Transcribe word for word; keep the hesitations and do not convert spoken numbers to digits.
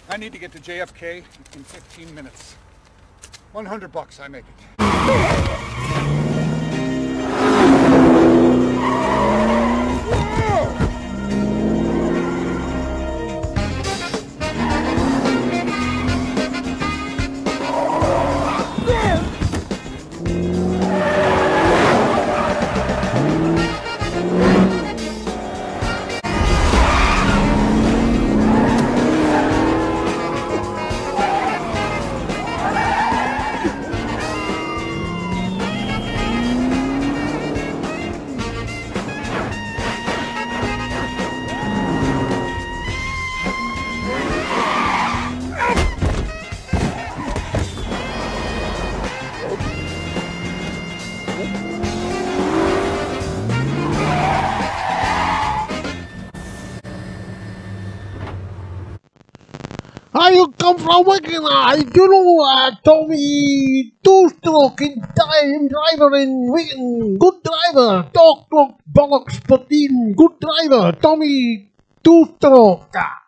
I need to get to J F K in fifteen minutes. one hundred bucks, I make it. I come from Wigan. I do know uh, Tommy two-stroke in time driver in Wigan. Good driver. Talk, talk, bollocks, but in good driver. Tommy two-stroke.